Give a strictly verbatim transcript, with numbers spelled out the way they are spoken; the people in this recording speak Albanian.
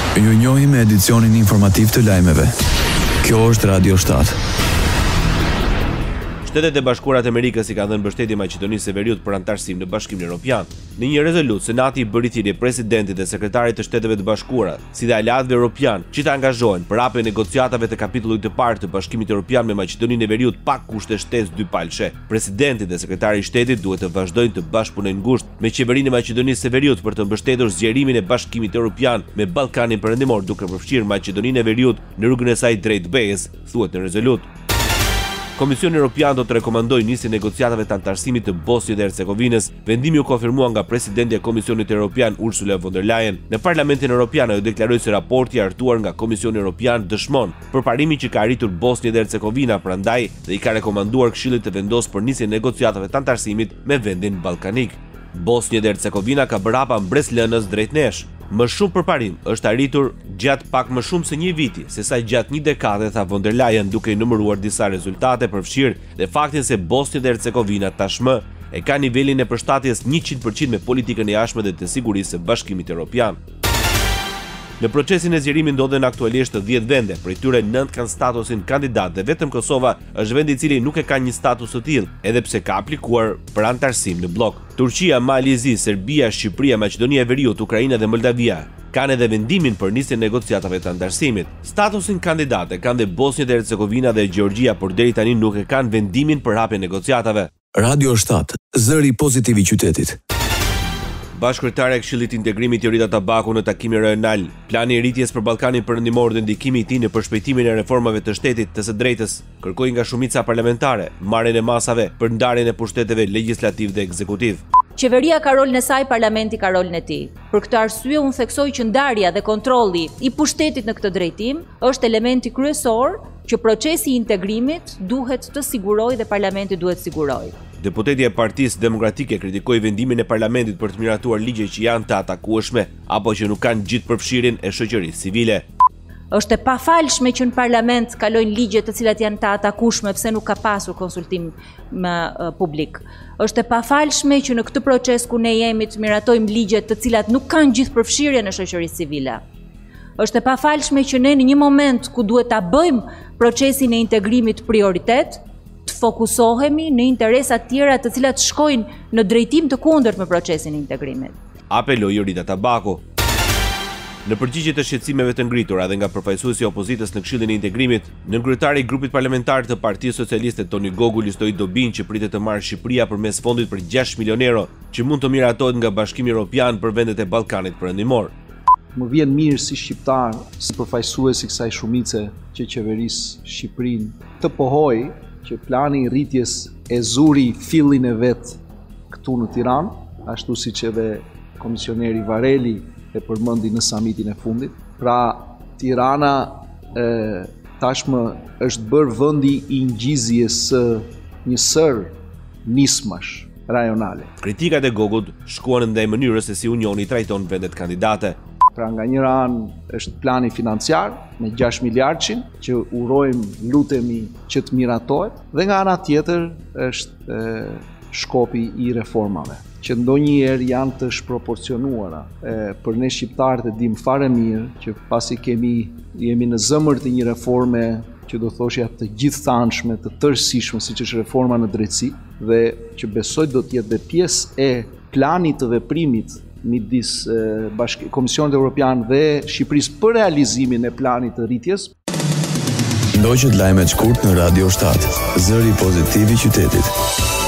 Ju njohim me edicionin informativ të lajmeve. Kjo është Radio shtatë. Shtetet e Bashkuara të Amerikës i kanë dhënë mbështetje Maqedonisë së Veriut për anëtarësim në Bashkimin Evropian. Në një rezolutë, Senati i bëri thirrje presidentit dhe sekretarit të Shteteve të Bashkuara, si dhe aleatëve evropian, që të angazhohen për hapjen e negociatave të kapitullit të parë të Bashkimit Evropian me Maqedoninë e Veriut pa kushte shtesë dypalshe. Presidenti dhe sekretari i Shtetit duhet të vazhdojnë të bashkëpunojnë ngushtë me qeverinë e Maqedonisë së Veriut për të mbështetur zgjerimin e Bashkimit Evropian me Ballkanin Perëndimor, duke përfshirë Maqedoninë e Veriut në rrugën e saj drejt B E-s, thuhet në rezolutë. Komisioni Evropian do të rekomandojë nisjen e negociatave të anëtarësimit të Bosnjës dhe Hercegovinës. Vendimi u konfirmua nga presidenti e Komisionit Evropian Ursula von der Leyen. Në Parlamentin Evropian ajo deklaroi se raporti i hartuar nga Komisioni Evropian dëshmon përparimin që ka arritur Bosnja dhe Hercegovina, prandaj dhe i ka rekomanduar Këshillit të vendosë për nisjen e negociatave të anëtarësimit me vendin ballkanik. Bosnja dhe Hercegovina ka bërë hapa mbreslënës drejt nesh. Më shumë përparim është arritur gjatë pak më shumë se një viti, sesa gjatë një dekade, tha von der Leyen, duke i numëruar disa rezultate përfshirë dhe faktin se Bosnja dhe Hercegovina tashmë e ka nivelin e përshtatjes njëqind përqind me politikën e jashtme dhe të sigurisë së Bashkimit Evropian. Në procesin e zgjerimit ndodhen aktualisht dhjetë vende, prej tyre nëntë kanë statusin kandidat dhe vetëm Kosova është vendi i cili nuk e ka një status të tillë, edhe pse ka aplikuar për anëtarësim në blok. Turqia, Mali i Zi, Serbia, Shqipëria, Maqedonia e Veriut, Ukraina dhe Moldavia kanë edhe vendimin për nisjen e negociatave të anëtarësimit. Statusin kandidate kanë dhe Bosnja dhe Hercegovina dhe Gjeorgjia, por deri tani nuk e kanë vendimin për hapjen e negociatave. Radio shtatë, zëri pozitiv i qytetit. Bashkëkryetare e Këshillit të Integrimit Jorita Tabaku në takimin rajonal, plani i rritjes për Ballkanin Perëndimor dhe ndikimi i tij në përshpejtimin e reformave të shtetit të së drejtës, kërkoi nga shumica parlamentare marrjen e masave për ndarjen e pushteteve legjislativ dhe ekzekutiv. Qeveria ka rolin e saj, parlamenti ka rolin e tij. Për këtë arsye unë theksoj që ndarja dhe kontrolli i pushtetit në këtë drejtim është elementi kryesor që procesi i integrimit duhet të sigurojë dhe parlamenti duhet të sigurojë. Deputeti e Partisë Demokratike kritikoi vendimin e parlamentit për të miratuar ligje që janë të atakueshme apo që nuk kanë gjithë përfshirjen e shoqërisë civile. Është e pafalshme që në parlament kalojnë ligje të cilat janë të atakueshme pse nuk ka pasur konsultim me uh, publik. Është e pafalshme që në këtë proces ku ne jemi të miratojmë ligje të cilat nuk kanë gjithë përfshirjen e shoqërisë civile. Është e pafalshme që ne në një moment ku duhet ta bëjmë procesin e integrimit prioritet, të fokusohemi në interesat tjera të cilat shkojnë në drejtim të kundërt me procesin e integrimit. Apeloi Jorita Tabaku. Në përgjigje të shqetësimeve të ngritura dhe nga përfaqësuesi i opozitës në Këshillin e Integrimit, nënkryetari i grupit parlamentar të Partisë Socialiste Toni Gogu listoi dobin që pritet të marrë Shqipëria përmes fondit për gjashtë milion euro, që mund të miratohet nga Bashkimi Evropian për vendet e Ballkanit Perëndimor. Më vjen mirë si shqiptar, si përfaqësues i kësaj shumice që qeveris Shqipërinë të pohoj që plani i rritjes e zuri fillin e vet këtu në Tiranë, ashtu siç edhe komisioneri Vareli e përmendi në samitin e fundit. Pra, Tirana e, tashmë është bërë vendi i ngjizjes së një sër nismash rajonale. Kritikat e Gogut shkuan ndaj mënyrës se si Unioni trajton vendet kandidate. Pra nga njëra anë është plani financiar me gjashtë miliardëshin që urojmë, lutemi që të miratohet, dhe nga ana tjetër është e, shkopi i reformave, që ndonjëherë janë të shproporcionuara. E, për ne shqiptarët e dim fare mirë që pasi kemi jemi në zemër të një reforme që do thoshja të gjithëthanshme, të tërësishme, siç është reforma në drejtësi, dhe që besoj do të jetë dhe pjesë e planit të veprimit midis Bashk- Komisionit Evropian dhe Shqipërisë për realizimin e planit të rritjes. Ndoqët lajmet shkurt në Radio shtatë, zëri pozitiv i qytetit.